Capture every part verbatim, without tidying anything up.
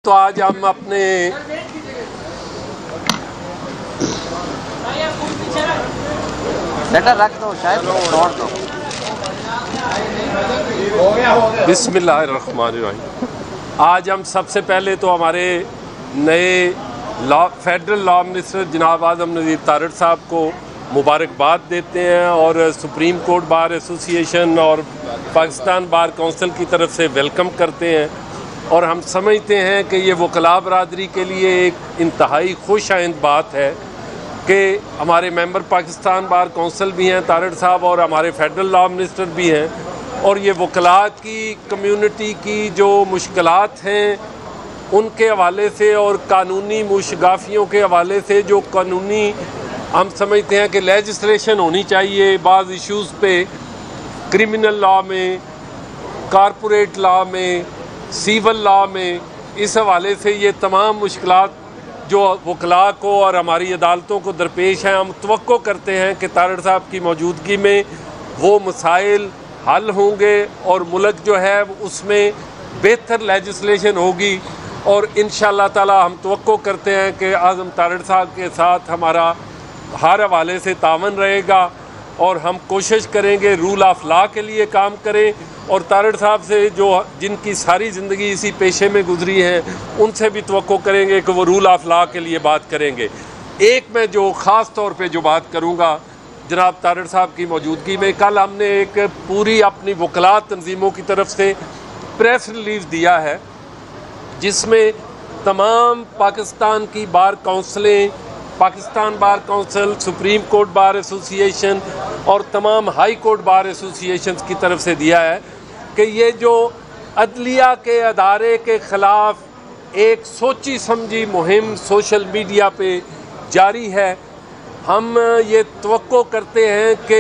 तो आज हम अपने बेटा रख दो, शायद छोड़ दो। बिस्मिल्लाहिर्रहमानिर्रहीम। आज हम सबसे पहले तो हमारे नए लॉ फेडरल लॉ मिनिस्टर जनाब आज़म नज़ीर तारड़ साहब को मुबारकबाद देते हैं और सुप्रीम कोर्ट बार एसोसिएशन और पाकिस्तान बार काउंसिल की तरफ से वेलकम करते हैं। और हम समझते हैं कि ये वकला बरादरी के लिए एक इंतहाई खुश आइंद बात है कि हमारे मेंबर पाकिस्तान बार काउंसिल भी हैं तारड़ साहब और हमारे फेडरल लॉ मिनिस्टर भी हैं, और ये वकला की कम्युनिटी की जो मुश्किलात हैं उनके हवाले से और कानूनी मुशगाफियों के हवाले से जो कानूनी हम समझते हैं कि लेजिस्लेशन होनी चाहिए बाज़ इश्यूज़ पे, क्रिमिनल लॉ में, कारपोरेट लॉ में, सिविल लॉ में, इस हवाले से ये तमाम मुश्किलात जो वकला को और हमारी अदालतों को दरपेश हैं, हम तवक्को करते हैं कि तारड़ साहब की मौजूदगी में वो मसाइल हल होंगे और मुल्क जो है उसमें बेहतर लेजिस्लेशन होगी। और इंशाअल्लाह ताला हम तवक्को करते हैं कि आज़म तारड़ साहब के साथ हमारा हर हवाले से तावन रहेगा और हम कोशिश करेंगे रूल ऑफ लॉ के लिए काम करें। और तारड़ साहब से जो जिनकी सारी ज़िंदगी इसी पेशे में गुजरी है उनसे भी तवक्को करेंगे कि वो रूल ऑफ लॉ के लिए बात करेंगे। एक मैं जो ख़ास तौर पे जो बात करूँगा जनाब तारड़ साहब की मौजूदगी में, कल हमने एक पूरी अपनी वकला तंजीमों की तरफ से प्रेस रिलीज़ दिया है जिसमें तमाम पाकिस्तान की बार काउंसिलें, Pakistan bar council, supreme court bar association और तमाम हाई कोर्ट बार एसोसिएशन की तरफ से दिया है कि ये जो अदलिया के अदारे के ख़िलाफ़ एक सोची समझी मुहिम सोशल मीडिया पे जारी है। हम ये तवक्को करते हैं कि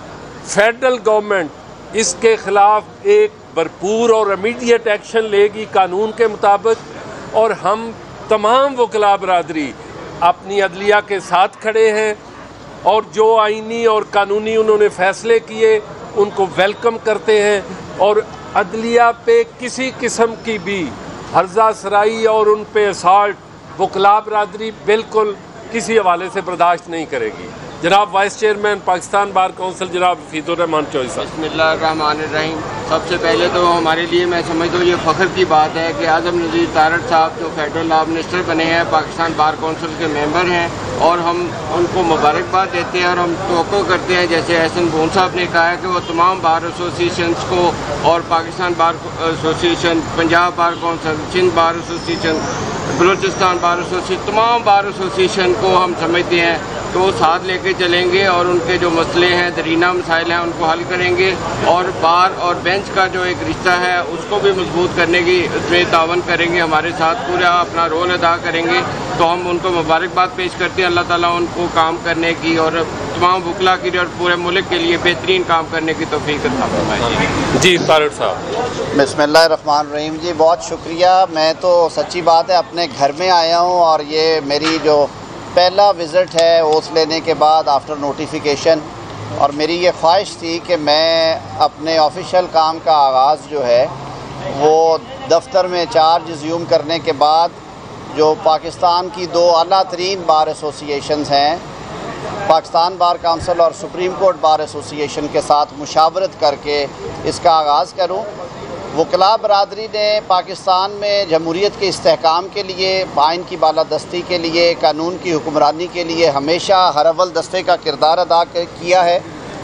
फेडरल गवर्नमेंट इसके ख़िलाफ़ एक भरपूर और इमीडिएट एक्शन लेगी कानून के मुताबिक, और हम तमाम वकला बरादरी अपनी अदलिया के साथ खड़े हैं और जो आइनी और कानूनी उन्होंने फ़ैसले किए उनको वेलकम करते हैं। और अदलिया पे किसी किस्म की भी हर्जा सराई और उन पे असॉल्ट वकला बरादरी बिल्कुल किसी हवाले से बर्दाश्त नहीं करेगी। जनाब vice chairman Pakistan bar council जनाब हफीजुर रहमान चौधरी साहब। बिस्मिल्लाहिर्रहमानिर्रहीम। सबसे पहले तो हमारे लिए मैं समझता हूँ ये फ़ख्र की बात है कि आज़म नज़ीर तारड़ साहब जो फेडरल लॉ मिनिस्टर बने हैं, पाकिस्तान बार काउंसिल के मेंबर हैं, और हम उनको मुबारकबाद देते हैं और हम तवक्को करते हैं जैसे एहसन भून साहब ने कहा है कि वो तमाम बार एसोसिएशंस को और Pakistan bar association, Punjab bar council, Sindh bar association, Balochistan bar association, तमाम बार एसोसिएशन को हम समझते हैं तो वो साथ लेके चलेंगे और उनके जो मसले हैं, दरीना मसाइल हैं, उनको हल करेंगे और बार और बेंच का जो एक रिश्ता है उसको भी मजबूत करने की उसमें तावन करेंगे, हमारे साथ पूरा अपना रोल अदा करेंगे। तो हम उनको मुबारकबाद पेश करते हैं, अल्लाह ताला उनको काम करने की और तमाम वकला की और पूरे मुल्क के लिए बेहतरीन काम करने की तौफीक अता फरमाए। जी तारड़ साहब। बिस्मिल्लाहिर्रहमानिर्रहीम। जी बहुत शुक्रिया। मैं तो सच्ची बात है अपने घर में आया हूँ और ये मेरी जो पहला विज़िट है ओथ लेने के बाद आफ्टर नोटिफिकेशन, और मेरी ये ख्वाहिश थी कि मैं अपने ऑफिशियल काम का आगाज़ जो है वो दफ्तर में चार्ज ज़्यूम करने के बाद जो पाकिस्तान की दो आला तरीन बार एसोसिएशंस हैं, पाकिस्तान बार काउंसिल और सुप्रीम कोर्ट बार एसोसिएशन के साथ मुशावरत करके इसका आगाज़ करूं। वकला बरादरी ने पाकिस्तान में जमहूरियत के इस्तेहकाम के लिए, आइन की बालादस्ती के लिए, कानून की हुक्मरानी के लिए हमेशा हर अव्वल दस्ते का किरदार अदा किया है।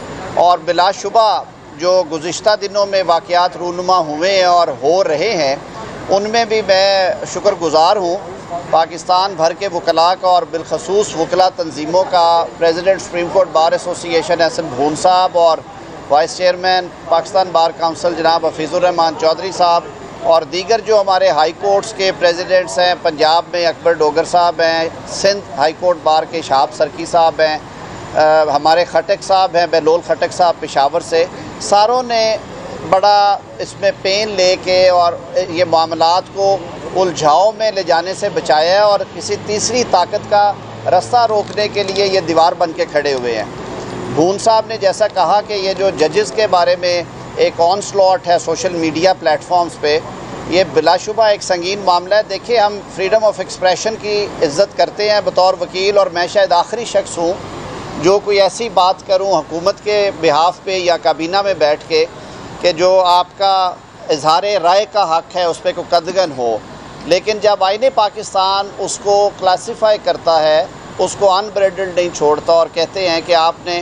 और बिलाशुबा जो गुज़िश्ता दिनों में वाक़यात रूनुमा हुए हैं और हो रहे हैं उनमें भी मैं शुक्रगुज़ार हूँ पाकिस्तान भर के वकला का और बिलखसूस वकला तंजीमों का। President supreme court bar association Ahsan Bhoon साहब और vice chairman Pakistan bar council जनाब हफीजुर रहमान चौधरी साहब और दीगर जो हमारे हाई कोर्ट्स के प्रेसिडेंट्स हैं, पंजाब में अकबर डोगर साहब हैं, सिंध हाई कोर्ट बार के शहाब सरकी साहब हैं, आ, हमारे खटक साहब हैं, बेलोल खटक साहब पेशावर से, सारों ने बड़ा इसमें पेन लेके और ये मामलात को उलझाव में ले जाने से बचाया है और किसी तीसरी ताकत का रास्ता रोकने के लिए ये दीवार बन के खड़े हुए हैं। भून साहब ने जैसा कहा कि ये जो जजेस के बारे में एक ऑन स्लॉट है सोशल मीडिया प्लेटफॉर्म्स पे, ये बिलाशुबा एक संगीन मामला है। देखिए, हम फ्रीडम ऑफ एक्सप्रेशन की इज़्ज़त करते हैं बतौर वकील, और मैं शायद आखिरी शख्स हूँ जो कोई ऐसी बात करूँ हुकूमत के बिहाफ पे या काबीना में बैठ के कि जो आपका इजहार राय का हक़ है उस पर कोई कदगन हो। लेकिन जब आईने पाकिस्तान उसको क्लासिफाई करता है, उसको अनब्रेडल्ड नहीं छोड़ता और कहते हैं कि आपने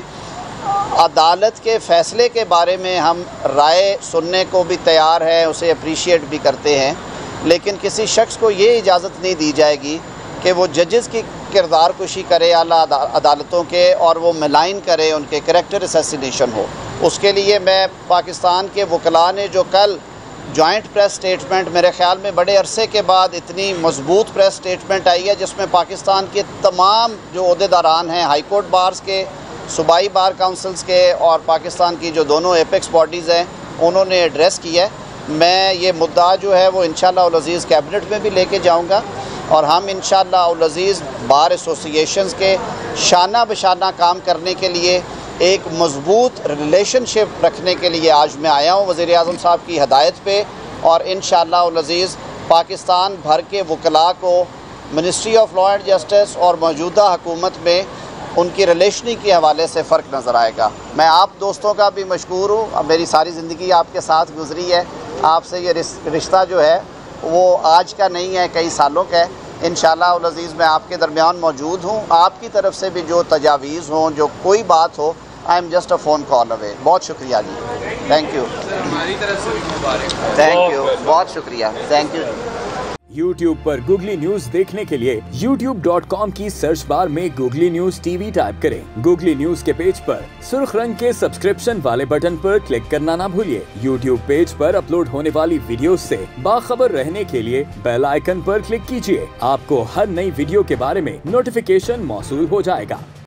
अदालत के फ़ैसले के बारे में हम राय सुनने को भी तैयार हैं, उसे अप्रिशिएट भी करते हैं, लेकिन किसी शख्स को ये इजाज़त नहीं दी जाएगी कि वो जजेस की किरदार कुशी करे आला अदालतों के, और वो मलाइन करे, उनके करैक्टर असैसिनेशन हो। उसके लिए मैं पाकिस्तान के वकला ने जो कल जॉइंट प्रेस स्टेटमेंट, मेरे ख़्याल में बड़े अरसे के बाद इतनी मजबूत प्रेस स्टेटमेंट आई है जिसमें पाकिस्तान के तमाम जो ओहदेदारान हैं, हाई कोर्ट बार्स के, सूबाई बार काउंसिल्स के और पाकिस्तान की जो दोनों एपेक्स बॉडीज़ हैं, उन्होंने एड्रेस किया है। मैं ये मुद्दा जो है वो इंशाअल्लाह उल अज़ीज़ कैबिनेट में भी लेके जाऊँगा, और हम इंशाअल्लाह उल अज़ीज़ बार एसोसिएशंस के शाना बशाना काम करने के लिए, एक मजबूत रिलेशनशिप रखने के लिए आज मैं आया हूँ वज़ीर आज़म साहब की हदायत पे, और इंशाअल्लाह उल अज़ीज़ पाकिस्तान भर के वकला को ministry of law and justice और मौजूदा हुकूमत में उनकी रिलेशनी के हवाले से फ़र्क नज़र आएगा। मैं आप दोस्तों का भी मशकूर हूँ, अब मेरी सारी ज़िंदगी आपके साथ गुजरी है, आपसे ये रिश्ता जो है वो आज का नहीं है, कई सालों का है। इंशाअल्लाह उल अज़ीज़ मैं आपके दरमियान मौजूद हूँ, आपकी तरफ से भी जो तजावीज़ हों, जो कोई बात हो, I am just a phone call away. बहुत शुक्रिया जी, थैंक यू। हमारी तरफ से भी मुबारक। थैंक यू, बहुत शुक्रिया, थैंक यू। यूट्यूब पर गूगली न्यूज देखने के लिए यूट्यूब डॉट कॉम की सर्च बार में गूगली न्यूज टीवी टाइप करें। गूगली न्यूज के पेज पर सुर्ख रंग के सब्सक्रिप्शन वाले बटन पर क्लिक करना ना भूलिए। यूट्यूब पेज पर अपलोड होने वाली वीडियो से बाखबर रहने के लिए बेल आइकन पर क्लिक कीजिए। आपको हर नई वीडियो के बारे में नोटिफिकेशन मौसूल हो जाएगा।